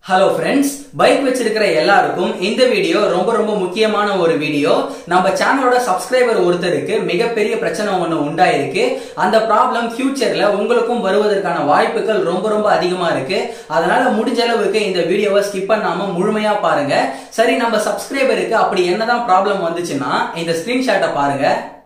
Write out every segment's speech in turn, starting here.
Hello friends, bike வச்சிருக்கிற எல்லாருக்கும் இந்த வீடியோ ரொம்ப ரொம்ப முக்கியமான ஒரு வீடியோ. நம்ம சேனலோட சப்ஸ்கிரைபர் ஒருத்தருக்கு மிகப்பெரிய பிரச்சனை ஒன்று உண்டாயிருக்கு. அந்த ப்ராப்ளம் ஃபியூச்சர்ல உங்களுக்கும் வருவதற்கான வாய்ப்புகள் ரொம்ப ரொம்ப அதிகமா இருக்கு. அதனால முடிஞ்ச அளவுக்கு இந்த வீடியோவை ஸ்கிப் பண்ணாம முழுமையா பாருங்க. சரி, நம்ம சப்ஸ்கிரைபருக்கு அப்படி என்னதான் ப்ராப்ளம் வந்துச்சுன்னா இந்த ஸ்கிரீன்ஷாட்டை பாருங்க.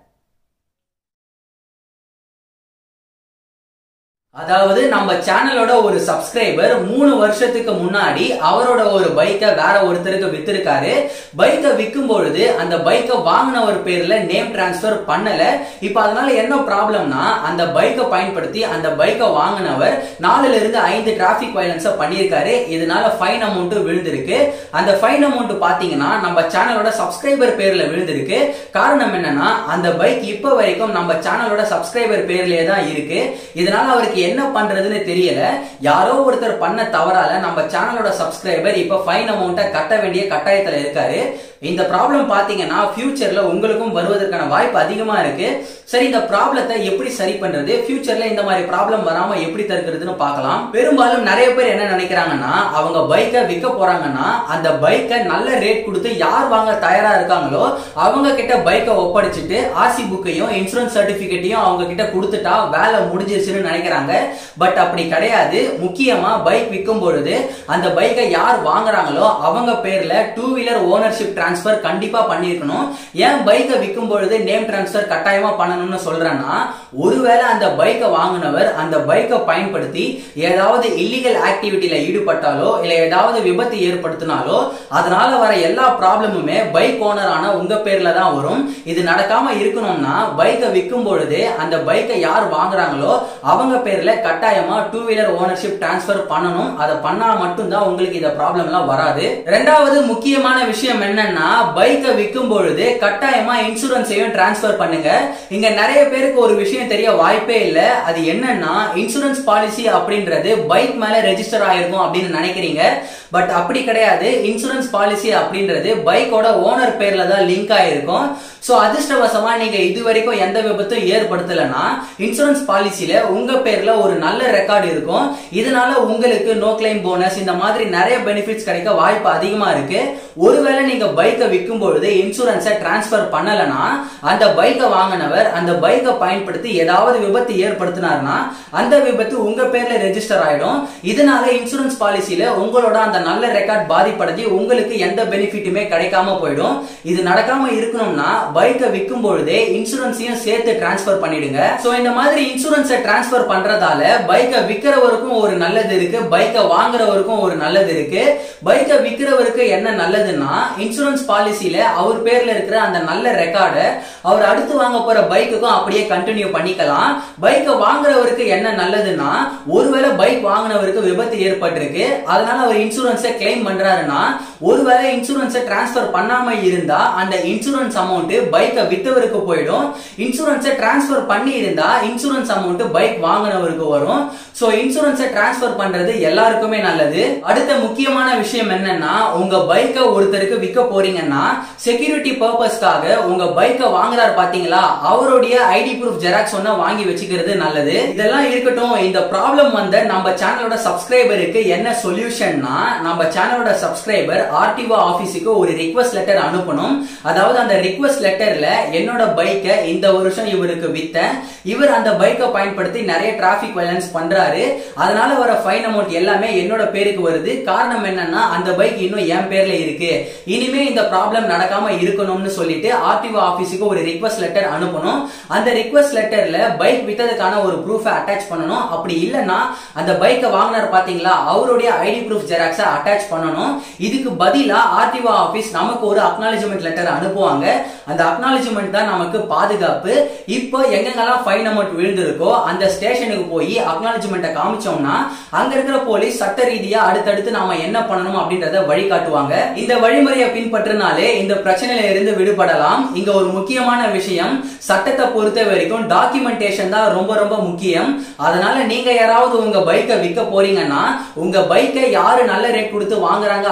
அதாவது நம்ம சேனலோட ஒரு சப்ஸ்கிரைபர் 3 வருஷத்துக்கு முன்னாடி அவரோட ஒரு பைக்கை வேற ஒருத்தருக்கு வித்திருக்காரு. பைக்கை விற்கும் பொழுது அந்த பைக்கை வாங்கினவர் பேர்ல நேம் டிரான்ஸ்பர் பண்ணல. இப்ப அதனால என்ன ப்ராப்ளம்னா, அந்த பைக்கை பயன்படுத்தி அந்த பைக்கை வாங்கினவர் 4 இருந்து 5 டிராபிக் வயலன்ஸ் பண்ணியிருக்காரு. இதனால ஃபைன் அமௌண்ட் விழுந்திருக்கு. அந்த ஃபைன் அமௌண்ட் பாத்தீங்கன்னா நம்ம சேனலோட சப்ஸ்கிரைபர் பேர்ல விழுந்திருக்கு. காரணம் என்னன்னா, அந்த பைக் இப்ப வரைக்கும் நம்ம சேனலோட சப்ஸ்கிரைபர் பேர்லயே தான் இருக்கு. இதனால அவருக்கு என்ன பண்றதுன்னு தெரியல. யாரோ ஒருத்தர் பண்ண தவறால நம்ம சேனலோட சப்ஸ்கிரைபர் இப்ப ஃபைன் அமௌண்ட்டை கட்ட வேண்டிய கட்டாயத்துல இருக்காரு. இந்த ப்ராப்ளம் பாத்தீங்கன்னா ஃபியூச்சர்ல உங்களுக்கும் வருவதற்கான வாய்ப்பு அதிகமா இருக்கு. சரி, இந்த ப்ராப்ளத்தை எப்படி சரி பண்றது, ஃபியூச்சர்ல இந்த மாதிரி ப்ராப்ளம் வராம எப்படி தடுக்கிறதுன்னு பார்க்கலாம். பெரும்பாலும் நிறைய பேர் என்ன நினைக்கிறாங்கன்னா, அவங்க பைக்கை விற்க போறாங்கன்னா அந்த பைக்கை நல்ல ரேட் கொடுத்து யார் வாங்க தயாரா இருக்காங்களோ அவங்க கிட்ட பைக்கை ஒப்படைச்சிட்டு ஆர்சி புக்கையும் இன்சூரன்ஸ் சர்டிபிகேட்டையும் அவங்க கிட்ட கொடுத்துட்டா வேலை முடிஞ்சிருச்சுன்னு நினைக்கிறாங்க. பட் அப்படி கிடையாது. முக்கியமா பைக் விற்கும் பொழுது அந்த பைக்கை யார் வாங்குறாங்களோ அவங்க பேர்ல 2 வீலர் ஓனர்ஷிப் டிரான்ஸ்பர் கண்டிப்பா பண்ணிருக்கணும். ஏன் பைக்கை விற்கும் பொழுது நேம் டிரான்ஸ்பர் கட்டாயமா பண்ணணும்னு சொல்றேன்னா, ஒருவேளை அந்த பைக்கை வாங்கினவர் அந்த பைக்கை பயன்படுத்தி ஏதாவது இல்லீகல் ஆக்டிவிட்டியில ஈடுபட்டாலோ இல்ல ஏதாவது விபத்து ஏற்படுத்தினாலோ அதனால வர எல்லா ப்ராப்ளமுமே பைக் ஓனரான உங்க பேர்ல தான் வரும். இது நடக்காம இருக்கணும்னா பைக்கை விற்கும் பொழுது அந்த பைக்கை யார் வாங்குறாங்களோ அவங்க பேர்ல கட்டாயமா 2 வீலர் ஓனர்ஷிப் டிரான்ஸ்பர் பண்ணணும். அதை பண்ணா மட்டும்தான் உங்களுக்கு இந்த ப்ராப்ளம் எல்லாம் வராது. இரண்டாவது முக்கியமான விஷயம் என்னன்னா, பைக்கை விற்கும் பொழுது கட்டாயமா இன்சூரன்ஸையும் டிரான்ஸ்பர் பண்ணுங்க. இங்க நிறைய பேருக்கு ஒரு விஷயம் தெரிய வாய்ப்பே இல்ல. அது என்னன்னா, இன்சூரன்ஸ் பாலிசி அப்படின்றது பைக் மேல ரெஜிஸ்டர் ஆயிருக்கும் அப்படின்னு நினைக்கிறீங்க. பட் அப்படி கிடையாது. இன்சூரன்ஸ் பாலிசி அப்படின்றது பைக்கோட ஓனர் பேர்ல தான் லிங்க் ஆயிருக்கும். சோ அதிர்ஷ்டவசமா நீங்க இதுவரைக்கும் எந்த விபத்தும் ஏற்படுத்தலனா இன்சூரன்ஸ் பாலிசியில உங்க பேர்ல ஒரு நல்ல ரெக்கார்டு இருக்கும். இதனால உங்களுக்கு நோ கிளைம் போனஸ் இந்த மாதிரி நிறைய பெனிஃபிட்ஸ் கிடைக்க வாய்ப்பு அதிகமா இருக்கு. ஒருவேளை நீங்க பைக்கை விற்கும் பொழுது இன்சூரன்ஸை டிரான்ஸ்பர் பண்ணலனா அந்த பைக்கை வாங்கினவர் அந்த பைக்கை பயன்படுத்தி ஏதாவது விபத்து ஏற்படுத்தினார்னா அந்த விபத்து உங்க பேர்ல ரெஜிஸ்டர் ஆயிடும். இதனால இன்சூரன்ஸ் பாலிசியில உங்களோட அந்த நல்ல ரெக்கார்ட் பாதிப்படைஞ்சு உங்களுக்கு எந்த பெனிஃபிட்டுமே கிடைக்காம போயிடும். இது நடக்காம இருக்கணும்னா பைக்கை விற்கும் பொழுதே இன்சூரன்ஸையும் சேர்த்து டிரான்ஸ்பர் பண்ணிடுங்க. சோ இந்த மாதிரி இன்சூரன்ஸை டிரான்ஸ்பர் பண்றதால பைக்கை விற்கிறவருக்கும் ஒரு நல்லது இருக்கு, பைக்கை வாங்குறவருக்கும் ஒரு நல்லது இருக்கு. பைக்கை விற்கிறவருக்கு என்ன நல்லதுன்னா, இன்சூரன்ஸ் பாலிசியில அவர் பேர்ல இருக்கிற அந்த நல்ல ரெக்கார்டை அவர் அடுத்து வாங்க போற பைக்குக்கும் அப்படியே கண்டினியூ பண்ணிக்கலாம். பைக்கை வாங்குறவருக்கு என்ன நல்லதுன்னா, ஒருவேளை பைக் வாங்கினவருக்கு விபத்து ஏற்பட்டிருக்கு, அதனால அவர் இன்சூரன்ஸை கிளைம் பண்றாருன்னா, ஒருவேளை இன்சூரன்ஸை டிரான்ஸ்பர் பண்ணாம இருந்தா அந்த இன்சூரன்ஸ் அமௌண்ட் பைக்கை வித்தவருக்கு போயிடும். இன்சூரன்ஸை டிரான்ஸ்பர் பண்ணி இருந்தா இன்சூரன்ஸ் அமௌண்ட் பைக் வாங்கினவருக்கு வரும். சோ இன்சூரன்ஸை டிரான்ஸ்பர் பண்றது எல்லாருக்குமே நல்லது. அடுத்த முக்கியமான விஷயம் என்னன்னா, உங்க பைக்கை ஒருத்தருக்கு விற்க போறீங்கன்னா செக்யூரிட்டி பர்பஸ்க்காக உங்க பைக்கை வாங்குறாரு பாத்தீங்களா, அவருடைய ஐடி ப்ரூஃப் ஜெராக்ஸ் ஒண்ணு வாங்கி வச்சுக்கிறது நல்லது. இதெல்லாம் இருக்கட்டும். இந்த ப்ராப்ளம் வந்த நம்ம சேனலோட சப்ஸ்கிரைபருக்கு என்ன சொல்யூஷன்னா, நம்ம சேனலோட சப்ஸ்கிரைபர் ஆர்டிஓ ஆபீஸுக்கு ஒரு ரிக்வெஸ்ட் லெட்டர் அனுப்பணும். அதாவது அந்த ரிக்வெஸ்ட் லெட்டர்ல என்னோட பைக்கை இந்த வருஷம் இவருக்கு வித்த, இவர் அந்த பைக்கை பயன்படுத்தி நிறைய டிராபிக் வயலன்ஸ் பண்றாரு, அதனால வர ஃபைன் அமௌண்ட் எல்லாமே என்னோட பேருக்கு வருது. காரணம் என்னன்னா, அந்த பைக் இன்னும் என் பேர்ல இருக்கு. இனிமே இந்த ப்ராப்ளம் நடக்காம இருக்கணும்னு சொல்லிட்டு ஆர்டிஓ ஆபீஸுக்கு ஒரு ரிக்வெஸ்ட் லெட்டர் அனுப்பணும். அந்த ரிக்வெஸ்ட் லெட்டர்ல பைக் வித்ததுக்கான ஒரு ப்ரூஃபை அட்டாச் பண்ணணும். அப்படி இல்லைன்னா அந்த பைக்கை வாங்கினார் பாத்தீங்களா, அவருடைய ஐடி ப்ரூஃப் ஜெராக்ஸை அட்டாச் பண்ணணும். இதுக்கு பதிலா ஆர்டிஓ ஆபீஸ் நமக்கு ஒரு அக்னாலஜ்மெண்ட் லெட்டர் அனுப்புவாங்க. அந்த அக்னாலஜ்மெண்ட் தான் நமக்கு பாதுகாப்பு. இப்போ எங்கெங்கெல்லாம் ஃபைன் அமௌண்ட் விழுந்திருக்கோ அந்த ஸ்டேஷனுக்கு போய் அக்னாலஜ்மெண்ட்டை காமிச்சோம்னா அங்க இருக்கிற போலீஸ் சட்ட ரீதியா அடுத்தடுத்து நாம என்ன பண்ணணும் அப்படின்றத வழிகாட்டுவாங்க. இந்த வழிமுறையை பின்பற்றினாலே இந்த பிரச்சனையில இருந்து விடுபடலாம். இங்க ஒரு முக்கியமான விஷயம், சட்டத்தை பொறுத்த வரைக்கும் டாக்குமெண்டேஷன் தான் ரொம்ப ரொம்ப முக்கியம். அதனால நீங்க யாராவது உங்க பைக்கை விற்க போறீங்கன்னா உங்க பைக்கை யாரு நல்ல ரேட் கொடுத்து வாங்குறாங்க அப்படின்றத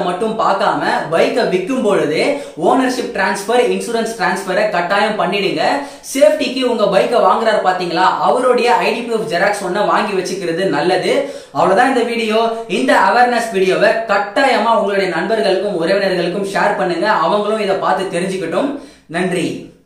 மட்டும் பார்க்காம பைக்கை விற்கும் பொழுதே ஓனர்ஷிப் டிரான்ஸ்பர், இன்சூரன்ஸ் டிரான்ஸ்பரை கட்டாயம் பண்ணிடுங்க. சேஃப்டிக்கு உங்க பைக்கை வாங்குறாரு பாத்தீங்களா, அவருடைய IDPF ஜெராக்ஸ் ஒண்ண வாங்கி வச்சுக்கிறது நல்லது. அவ்வளவுதான் இந்த வீடியோ. இந்த அவேர்னஸ் வீடியோவை கட்டாயமா உங்களுடைய நண்பர்களுக்கும் உறவினர்களுக்கும் ஷேர் பண்ணுங்க. அவங்களும் இதை பார்த்து தெரிஞ்சுக்கட்டும். நன்றி.